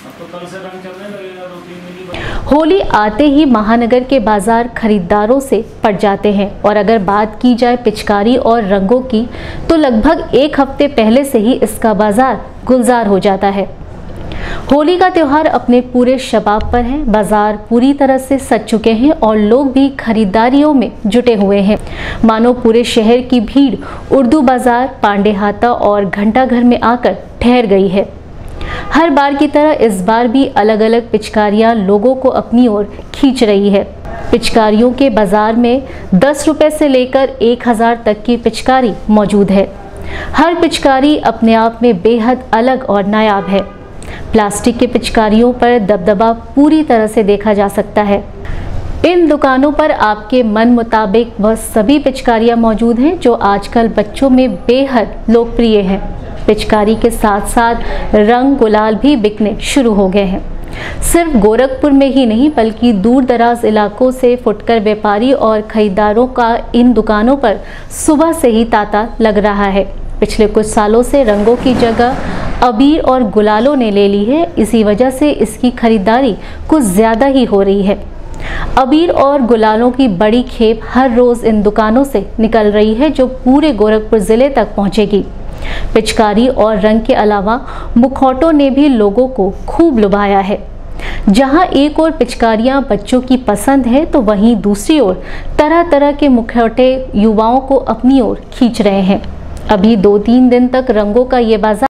तो कल से रंग चलने लगेगा, 2-3 दिन की। होली आते ही महानगर के बाजार खरीदारों से पट जाते हैं और अगर बात की जाए पिचकारी और रंगों की तो लगभग एक हफ्ते पहले से ही इसका बाजार गुलजार हो जाता है। होली का त्योहार अपने पूरे शबाब पर है। बाजार पूरी तरह से सज चुके हैं और लोग भी खरीदारियों में जुटे हुए हैं। मानो पूरे शहर की भीड़ उर्दू बाजार, पांडे हाता और घंटाघर में आकर ठहर गई है। हर बार की तरह इस बार भी अलग अलग पिचकारियां लोगों को अपनी ओर खींच रही है। पिचकारियों के बाजार में 10 रुपए से लेकर 1000 तक की पिचकारी मौजूद है। हर पिचकारी अपने आप में बेहद अलग और नायाब है। प्लास्टिक के पिचकारियों पर दबदबा पूरी तरह से देखा जा सकता है। इन दुकानों पर आपके मन मुताबिक वह सभी पिचकारियां मौजूद हैं जो आजकल बच्चों में बेहद लोकप्रिय हैं। पिचकारी के साथ साथ रंग गुलाल भी बिकने शुरू हो गए हैं। सिर्फ गोरखपुर में ही नहीं बल्कि दूर दराज इलाकों से फुटकर व्यापारी और खरीदारों का इन दुकानों पर सुबह से ही तांता लग रहा है। पिछले कुछ सालों से रंगों की जगह अबीर और गुलालों ने ले ली है। इसी वजह से इसकी खरीदारी कुछ ज़्यादा ही हो रही है। अबीर और गुलालों की बड़ी खेप हर रोज़ इन दुकानों से निकल रही है जो पूरे गोरखपुर ज़िले तक पहुंचेगी। पिचकारी और रंग के अलावा मुखौटों ने भी लोगों को खूब लुभाया है। जहां एक ओर पिचकारियां बच्चों की पसंद है तो वहीं दूसरी ओर तरह तरह के मुखौटे युवाओं को अपनी ओर खींच रहे हैं। अभी 2-3 दिन तक रंगों का ये बाजार